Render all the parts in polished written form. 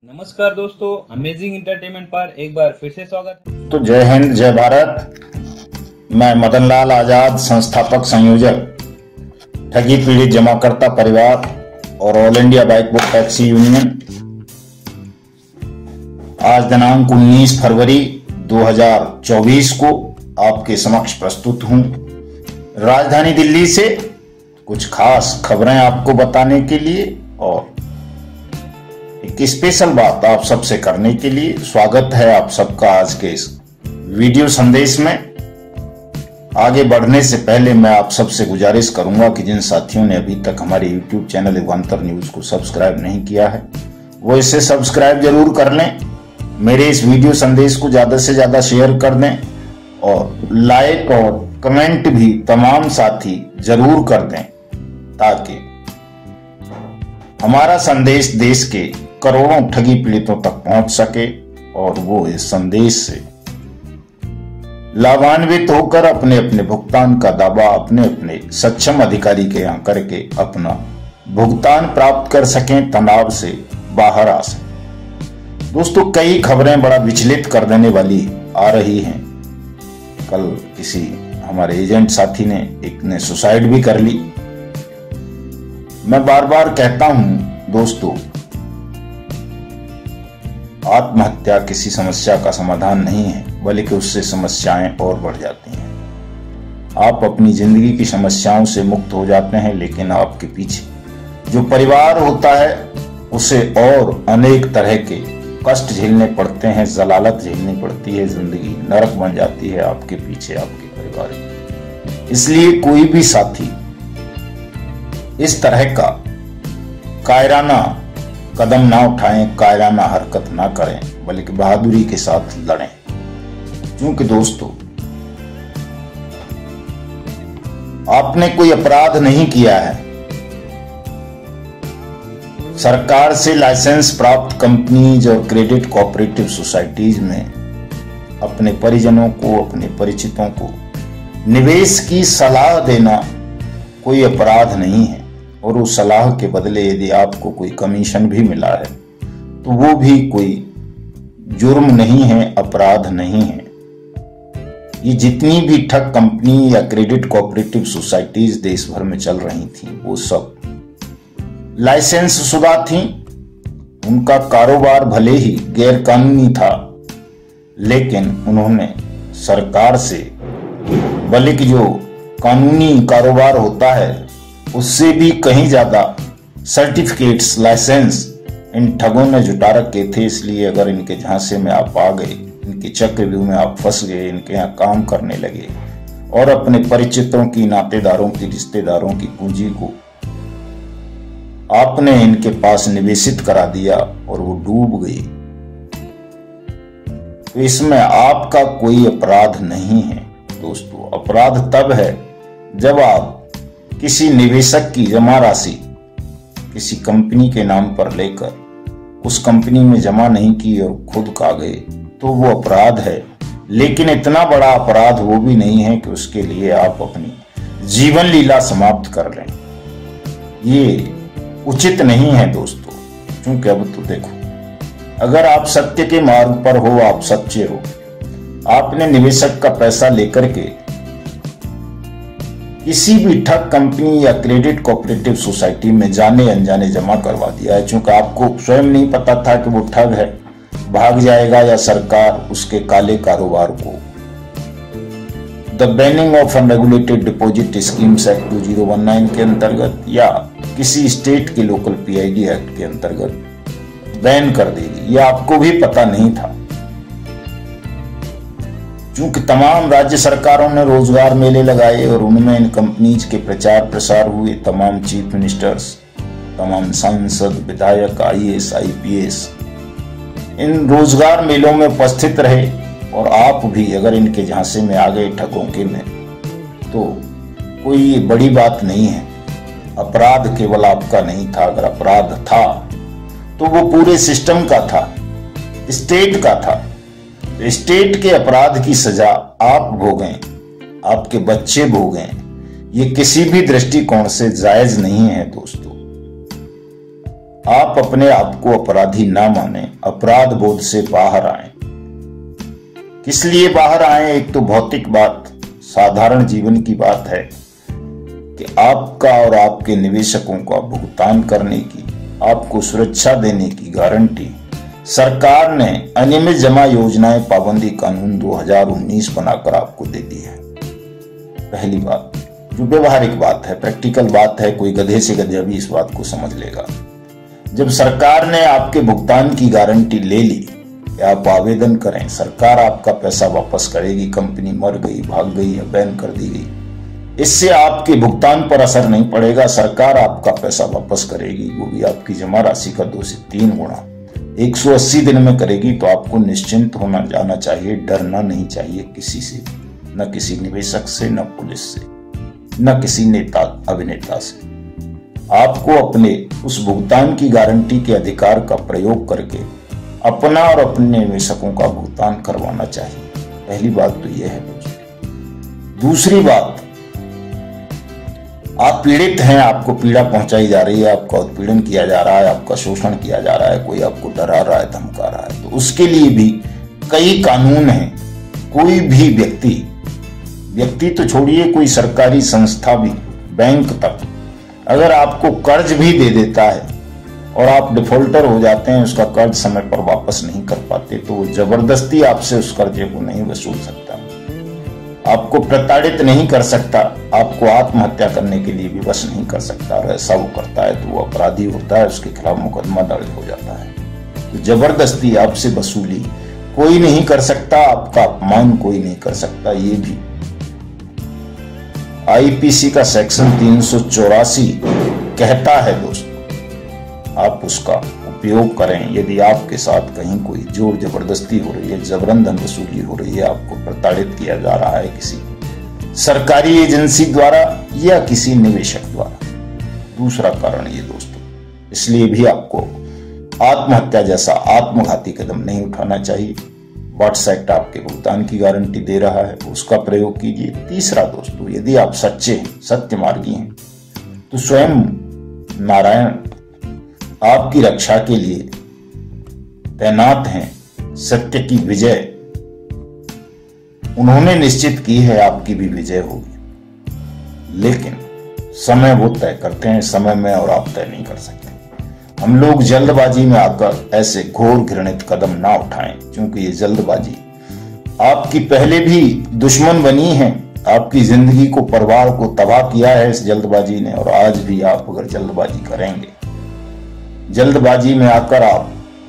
नमस्कार दोस्तों, amazing entertainment पर एक बार फिर से स्वागत है। तो जय हिंद जय भारत। मैं मदन लाल आजाद, संस्थापक संयोजक ठगी पीड़ित जमाकर्ता परिवार और all India bike book taxi union. आज दिनांक 19 फरवरी 2024 को आपके समक्ष प्रस्तुत हूं। राजधानी दिल्ली से कुछ खास खबरें आपको बताने के लिए और एक स्पेशल बात आप सबसे करने के लिए। स्वागत है आप सबका आज के इस वीडियो संदेश में। आगे बढ़ने से पहले मैं आप सबसे गुजारिश करूंगा कि जिन साथियों ने अभी तक हमारे YouTube चैनल युगांतर न्यूज को सब्सक्राइब नहीं किया है वो इसे सब्सक्राइब जरूर कर लें। मेरे इस वीडियो संदेश को ज्यादा से ज्यादा शेयर कर दें और लाइक और कमेंट भी तमाम साथी जरूर कर दें ताकि हमारा संदेश देश के करोड़ों ठगी पीड़ितों तक पहुंच सके और वो इस संदेश से लाभान्वित होकर अपने अपने भुगतान का दावा अपने अपने सक्षम अधिकारी के यहाँ करके अपना भुगतान प्राप्त कर सकें, तनाव से बाहर आ सकें। दोस्तों, कई खबरें बड़ा विचलित कर देने वाली आ रही हैं। कल किसी हमारे एजेंट साथी ने एक ने सुसाइड भी कर ली। मैं बार बार कहता हूं दोस्तों, आत्महत्या किसी समस्या का समाधान नहीं है, बल्कि उससे समस्याएं और बढ़ जाती हैं। आप अपनी जिंदगी की समस्याओं से मुक्त हो जाते हैं, लेकिन आपके पीछे जो परिवार होता है उसे और अनेक तरह के कष्ट झेलने पड़ते हैं, जलालत झेलनी पड़ती है, जिंदगी नरक बन जाती है आपके पीछे आपके परिवार की। इसलिए कोई भी साथी इस तरह का कायराना कदम ना उठाएं, कायराना हरकत ना करें, बल्कि बहादुरी के साथ लड़ें। क्योंकि दोस्तों, आपने कोई अपराध नहीं किया है। सरकार से लाइसेंस प्राप्त कंपनीज और क्रेडिट कोऑपरेटिव सोसाइटीज में अपने परिजनों को, अपने परिचितों को निवेश की सलाह देना कोई अपराध नहीं है। और उस सलाह के बदले यदि आपको कोई कमीशन भी मिला है तो वो भी कोई जुर्म नहीं है, अपराध नहीं है। ये जितनी भी ठग कंपनी या क्रेडिट कोऑपरेटिव सोसाइटीज देश भर में चल रही थी वो सब लाइसेंस शुदा थी। उनका कारोबार भले ही गैर कानूनी था, लेकिन उन्होंने सरकार से, बल्कि जो कानूनी कारोबार होता है उससे भी कहीं ज्यादा सर्टिफिकेट्स, लाइसेंस इन ठगों ने जुटा रखे थे। इसलिए अगर इनके झांसे में आप आ गए, इनके चक्रव्यूह में आप फंस गए, इनके यहाँ काम करने लगे और अपने परिचितों की, नातेदारों की, रिश्तेदारों की पूंजी को आपने इनके पास निवेशित करा दिया और वो डूब गई, तो इसमें आपका कोई अपराध नहीं है। दोस्तों, अपराध तब है जब आप किसी निवेशक की जमा राशि किसी कंपनी के नाम पर लेकर उस कंपनी में जमा नहीं की और खुद खा गए, तो वो अपराध है। लेकिन इतना बड़ा अपराध वो भी नहीं है कि उसके लिए आप अपनी जीवन लीला समाप्त कर लें। ये उचित नहीं है दोस्तों। क्योंकि अब तो देखो, अगर आप सत्य के मार्ग पर हो, आप सच्चे हो, आपने निवेशक का पैसा लेकर के किसी भी ठग कंपनी या क्रेडिट कोऑपरेटिव सोसाइटी में जाने अनजाने जमा करवा दिया है, क्योंकि आपको स्वयं नहीं पता था कि वो ठग है, भाग जाएगा, या सरकार उसके काले कारोबार को the banning of unregulated deposit schemes act 2019 के अंतर्गत या किसी स्टेट के लोकल पीआईडी एक्ट के अंतर्गत बैन कर देगी। यह आपको भी पता नहीं था, क्योंकि तमाम राज्य सरकारों ने रोजगार मेले लगाए और उनमें इन कंपनीज के प्रचार प्रसार हुए। तमाम चीफ मिनिस्टर्स, तमाम सांसद, विधायक, आईएएस, आईपीएस इन रोजगार मेलों में उपस्थित रहे। और आप भी अगर इनके झांसे में आ गए ठगों के में, तो कोई बड़ी बात नहीं है। अपराध केवल आपका नहीं था। अगर अपराध था तो वो पूरे सिस्टम का था, स्टेट का था। स्टेट के अपराध की सजा आप भोगें, आपके बच्चे भोगें, ये किसी भी दृष्टिकोण से जायज नहीं है दोस्तों। आप अपने आप को अपराधी ना माने, अपराध बोध से बाहर आए। किस लिए बाहर आए? एक तो भौतिक बात, साधारण जीवन की बात है कि आपका और आपके निवेशकों का भुगतान करने की, आपको सुरक्षा देने की गारंटी सरकार ने अनियमित जमा योजनाएं पाबंदी कानून 2019 बनाकर आपको दे दी है। पहली बात जो व्यवहारिक बात है, प्रैक्टिकल बात है, कोई गधे से गधा भी इस बात को समझ लेगा। जब सरकार ने आपके भुगतान की गारंटी ले ली कि आप आवेदन करें, सरकार आपका पैसा वापस करेगी, कंपनी मर गई, भाग गई या बैन कर दी गई, इससे आपके भुगतान पर असर नहीं पड़ेगा। सरकार आपका पैसा वापस करेगी, वो भी आपकी जमा राशि का 2 से 3 गुना 180 दिन में करेगी। तो आपको निश्चिंत होना जाना चाहिए, डरना नहीं चाहिए किसी से, न किसी निवेशक से, न पुलिस से, न किसी नेता अभिनेता से। आपको अपने उस भुगतान की गारंटी के अधिकार का प्रयोग करके अपना और अपने निवेशकों का भुगतान करवाना चाहिए। पहली बात तो यह है दोस्तों। दूसरी बात, आप पीड़ित हैं, आपको पीड़ा पहुंचाई जा रही है, आपका उत्पीड़न किया जा रहा है, आपका शोषण किया जा रहा है, कोई आपको डरा रहा है, धमका रहा है, तो उसके लिए भी कई कानून हैं। कोई भी व्यक्ति तो छोड़िए, कोई सरकारी संस्था भी, बैंक तक, अगर आपको कर्ज भी दे देता है और आप डिफॉल्टर हो जाते हैं, उसका कर्ज समय पर वापस नहीं कर पाते, तो वो जबरदस्ती आपसे उस कर्जे को नहीं वसूल सकता, आपको प्रताड़ित नहीं कर सकता, आपको आत्महत्या करने के लिए विवश नहीं कर सकता। और ऐसा वो करता है तो वो अपराधी होता है, उसके खिलाफ मुकदमा दर्ज हो जाता है। तो जबरदस्ती आपसे वसूली कोई नहीं कर सकता, आपका अपमान कोई नहीं कर सकता। ये भी आईपीसी का सेक्शन 384 कहता है दोस्तों, आप उसका उपयोग करें। यदि आपके साथ कहीं कोई जोर जबरदस्ती हो रही है, जबरन धन वसूली हो रही है, आपको प्रताड़ित किया जा रहा है किसी सरकारी एजेंसी द्वारा या किसी निवेशक द्वारा। दूसरा कारण ये दोस्तों, इसलिए भी आपको आत्महत्या जैसा आत्मघाती कदम नहीं उठाना चाहिए। वाट्स एक्ट आपके भुगतान की गारंटी दे रहा है, उसका प्रयोग कीजिए। तीसरा दोस्तों, यदि आप सच्चे हैं, सत्य मार्गी हैं, तो स्वयं नारायण आपकी रक्षा के लिए तैनात हैं। सत्य की विजय उन्होंने निश्चित की है, आपकी भी विजय होगी, लेकिन समय वो तय करते हैं, समय में और आप तय नहीं कर सकते। हम लोग जल्दबाजी में आकर ऐसे घोर घृणित कदम ना उठाएं, क्योंकि ये जल्दबाजी आपकी पहले भी दुश्मन बनी है, आपकी जिंदगी को, परिवार को तबाह किया है इस जल्दबाजी ने। और आज भी आप अगर जल्दबाजी करेंगे, जल्दबाजी में आकर आप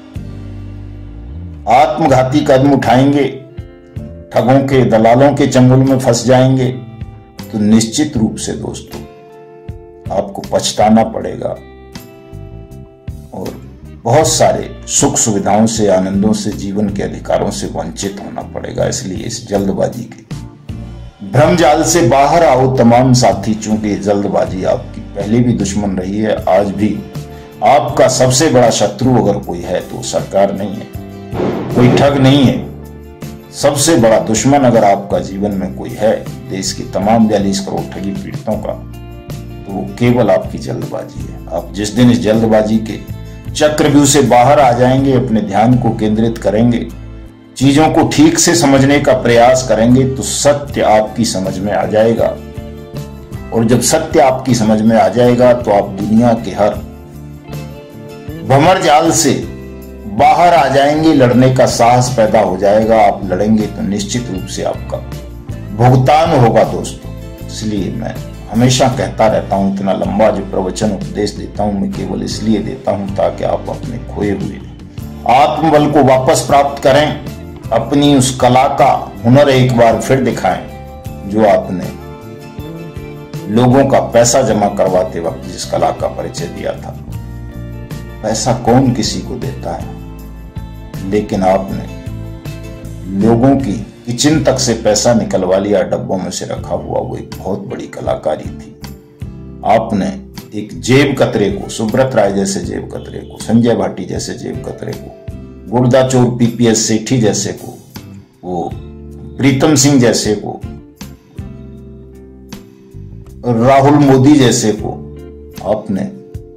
आत्मघाती कदम उठाएंगे, ठगों के, दलालों के चंगुल में फंस जाएंगे, तो निश्चित रूप से दोस्तों आपको पछताना पड़ेगा और बहुत सारे सुख सुविधाओं से, आनंदों से, जीवन के अधिकारों से वंचित होना पड़ेगा। इसलिए इस जल्दबाजी के भ्रमजाल से बाहर आओ तमाम साथी, चूंकि जल्दबाजी आपकी पहले भी दुश्मन रही है, आज भी आपका सबसे बड़ा शत्रु अगर कोई है तो सरकार नहीं है, कोई ठग नहीं है। सबसे बड़ा दुश्मन अगर आपका जीवन में कोई है, देश के तमाम 42 करोड़ ठगी पीड़ितों का, तो वो केवल आपकी जल्दबाजी है। आप जिस दिन इस जल्दबाजी के चक्रव्यूह से बाहर आ जाएंगे, अपने ध्यान को केंद्रित करेंगे, चीजों को ठीक से समझने का प्रयास करेंगे, तो सत्य आपकी समझ में आ जाएगा। और जब सत्य आपकी समझ में आ जाएगा तो आप दुनिया के हर भंवर जाल से बाहर आ जाएंगे, लड़ने का साहस पैदा हो जाएगा। आप लड़ेंगे तो निश्चित रूप से आपका भुगतान होगा दोस्तों। इसलिए मैं हमेशा कहता रहता हूं, इतना लंबा जो प्रवचन उपदेश देता हूं, मैं केवल इसलिए देता हूं ताकि आप अपने खोए हुए आत्मबल को वापस प्राप्त करें, अपनी उस कला का हुनर एक बार फिर दिखाएं जो आपने लोगों का पैसा जमा करवाते वक्त जिस कला का परिचय दिया था। पैसा कौन किसी को देता है, लेकिन आपने लोगों की किचन तक से पैसा निकलवा लिया, डब्बों में से रखा हुआ, वो एक बहुत बड़ी कलाकारी थी। आपने एक जेब कतरे को, सुब्रत राय जैसे जेब कतरे को, संजय भाटी जैसे जेब कतरे को, गुरदाचोर पीपीएस सेठी जैसे को, वो प्रीतम सिंह जैसे को, राहुल मोदी जैसे को आपने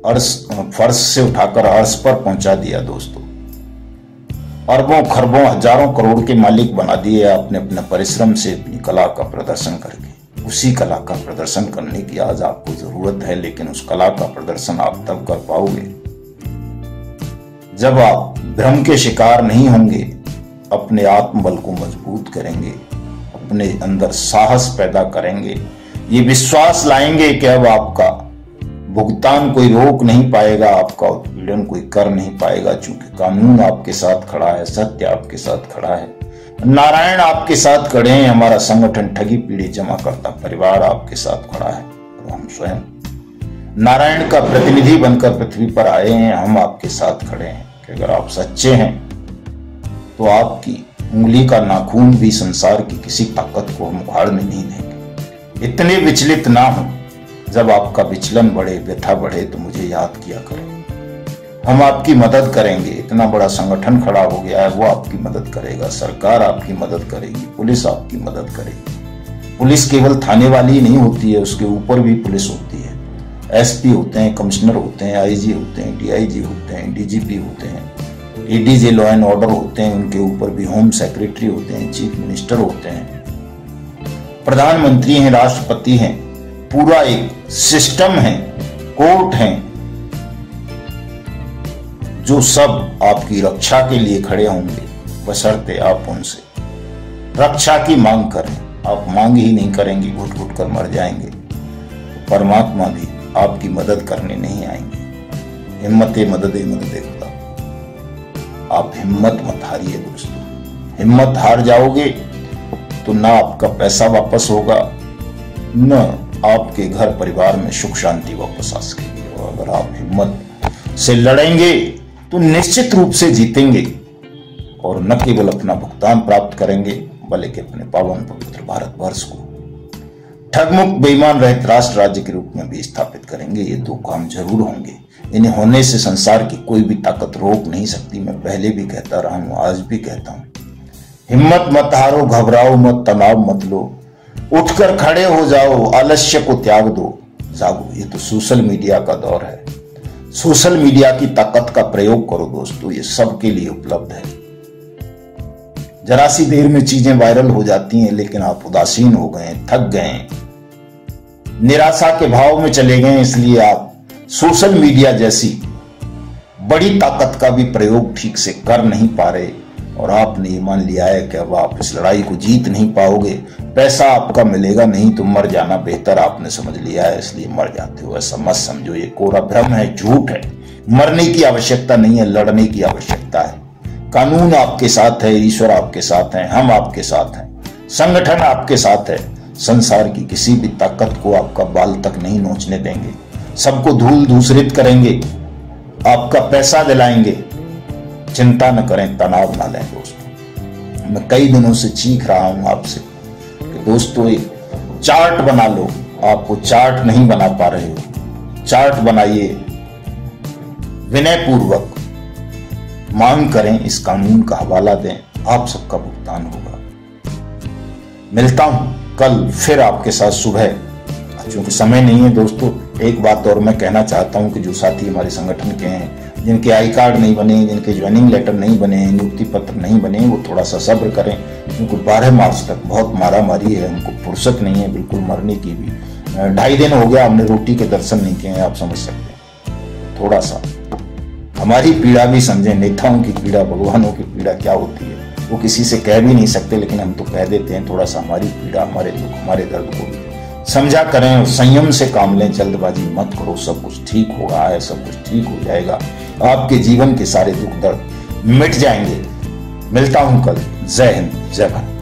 फर्श से उठाकर अर्श पर पहुंचा दिया दोस्तों। अरबों खरबों हजारों करोड़ के मालिक बना दिए आपने अपने परिश्रम से, अपनी कला का प्रदर्शन करके। उसी कला का प्रदर्शन करने की आज आपको जरूरत है, लेकिन उस कला का प्रदर्शन आप तब कर पाओगे जब आप भ्रम के शिकार नहीं होंगे, अपने आत्मबल को मजबूत करेंगे, अपने अंदर साहस पैदा करेंगे, ये विश्वास लाएंगे कि अब आपका भुगतान कोई रोक नहीं पाएगा, आपका उत्पीड़न कोई कर नहीं पाएगा, क्योंकि कानून आपके साथ खड़ा है, सत्य आपके साथ खड़ा है, नारायण आपके साथ खड़े हैं, हमारा संगठन ठगी पीढ़ी जमा करता परिवार आपके साथ खड़ा है, और हम स्वयं नारायण का प्रतिनिधि बनकर पृथ्वी पर आए हैं। हम आपके साथ खड़े हैं कि अगर आप सच्चे हैं तो आपकी उंगली का नाखून भी संसार की किसी ताकत को हम उखाड़ने नहीं देंगे। इतने विचलित ना हो, जब आपका विचलन बढ़े, व्यथा बढ़े तो मुझे याद किया करें, हम आपकी मदद करेंगे। इतना बड़ा संगठन खड़ा हो गया है, वो आपकी मदद करेगा, सरकार आपकी मदद करेगी, पुलिस आपकी मदद करेगी। पुलिस केवल थाने वाली नहीं होती है, उसके ऊपर भी पुलिस होती है, एसपी होते हैं, कमिश्नर होते हैं, आईजी होते हैं, डीआईजी होते हैं, डीजीपी होते हैं, एडीजी लॉ एंड ऑर्डर होते हैं, उनके ऊपर भी होम सेक्रेटरी होते हैं, चीफ मिनिस्टर होते हैं, प्रधानमंत्री हैं, राष्ट्रपति हैं, पूरा एक सिस्टम है, कोर्ट हैं, जो सब आपकी रक्षा के लिए खड़े होंगे, बशर्ते आप उनसे रक्षा की मांग करें। आप मांग ही नहीं करेंगे, घुट घुट कर मर जाएंगे, तो परमात्मा भी आपकी मदद करने नहीं आएंगे। हिम्मते मददे मददे खुदा। आप हिम्मत मत हारिए दोस्तों, हिम्मत हार जाओगे तो ना आपका पैसा वापस होगा, न आपके घर परिवार में सुख शांति वापस आ सकेगी। और अगर आप हिम्मत से लड़ेंगे तो निश्चित रूप से जीतेंगे, और न केवल अपना भुगतान प्राप्त करेंगे बल्कि अपने पावन पवित्र भारतवर्ष को ठगमुक्त बेईमान रहित राष्ट्र राज्य के रूप में भी स्थापित करेंगे। ये दो काम जरूर होंगे। इन्हें होने से संसार की कोई भी ताकत रोक नहीं सकती। मैं पहले भी कहता रहा हूं, आज भी कहता हूं, हिम्मत मत हारो, घबराओ मत, तनाव मत लो, उठकर खड़े हो जाओ, आलस्य को त्याग दो, जागो। ये तो सोशल मीडिया का दौर है, सोशल मीडिया की ताकत का प्रयोग करो दोस्तों, ये सबके लिए उपलब्ध है। जरा सी देर में चीजें वायरल हो जाती हैं, लेकिन आप उदासीन हो गए, थक गए, निराशा के भाव में चले गए, इसलिए आप सोशल मीडिया जैसी बड़ी ताकत का भी प्रयोग ठीक से कर नहीं पा रहे, और आपने ये मान लिया है कि अब आप इस लड़ाई को जीत नहीं पाओगे, पैसा आपका मिलेगा नहीं तो मर जाना बेहतर आपने समझ लिया है, इसलिए मर जाते हो। ऐसा मत समझो, ये कोरा भ्रम है, झूठ है। मरने की आवश्यकता नहीं है, लड़ने की आवश्यकता है। कानून आपके साथ है, ईश्वर आपके साथ है, हम आपके साथ हैं, संगठन आपके साथ है। संसार की किसी भी ताकत को आपका बाल तक नहीं नोचने देंगे, सबको धूल धूसरित करेंगे, आपका पैसा दिलाएंगे। चिंता न करें, तनाव ना लें दोस्तों। मैं कई दिनों से चीख रहा हूं आपसे कि दोस्तों एक चार्ट बना लो। आप वो चार्ट नहीं बना पा रहे हो, चार्ट बनाइए, विनय पूर्वक मांग करें, इस कानून का हवाला दें, आप सबका भुगतान होगा। मिलता हूं कल फिर आपके साथ सुबह, क्योंकि समय नहीं है दोस्तों। एक बात और मैं कहना चाहता हूं कि जो साथी हमारे संगठन के हैं, जिनके आई कार्ड नहीं बने, जिनके ज्वाइनिंग लेटर नहीं बने, नियुक्ति पत्र नहीं बने, वो थोड़ा सा सब्र करें, क्योंकि 12 मार्च तक बहुत मारामारी है, हमको फुर्सत नहीं है बिल्कुल मरने की भी। 2.5 दिन हो गया हमने रोटी के दर्शन नहीं किए हैं, आप समझ सकते हैं। थोड़ा सा हमारी पीड़ा भी समझें, नेताओं की पीड़ा, भगवानों की पीड़ा क्या होती है वो किसी से कह भी नहीं सकते, लेकिन हम तो कह देते हैं। थोड़ा सा हमारी पीड़ा, हमारे दुख, हमारे दर्द को भी समझा करें और संयम से काम लें, जल्दबाजी मत करो। सब कुछ ठीक होगा है, सब कुछ ठीक हो जाएगा, आपके जीवन के सारे दुख दर्द मिट जाएंगे। मिलता हूं कल। जय हिंद, जय भारत।